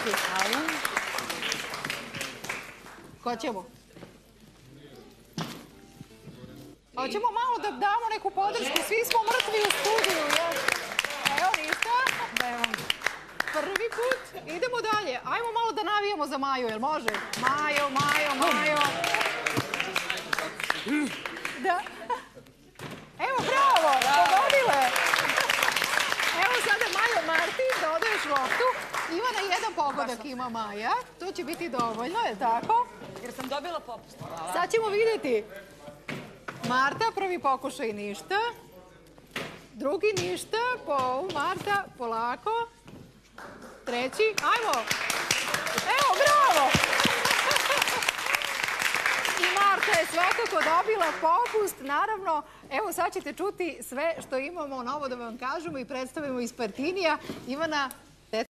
Marti. Ko ćemo? Hoćemo malo da damo neku podršku. Svi smo mrtvi u studiju. Evo ništa. Prvi put. Idemo dalje. Ajmo malo da navijamo za Maju, jel može? Majo, Majo, Majo. Da. Evo, bravo, pogodile. Evo sada Majo, Marti, dodaješ loptu. Ivana, jedan pogodak ima Maja. To će biti dovoljno, je tako? Jer sam dobila popust. Sad ćemo vidjeti. Marta, prvi pokušaj ništa. Drugi ništa. Marta, polako. Treći, ajmo. Evo, bravo. I Marta je svakako dobila popust. Naravno, evo sad ćete čuti sve što imamo novo da vam kažemo i predstavimo iz Partinija. Ivana,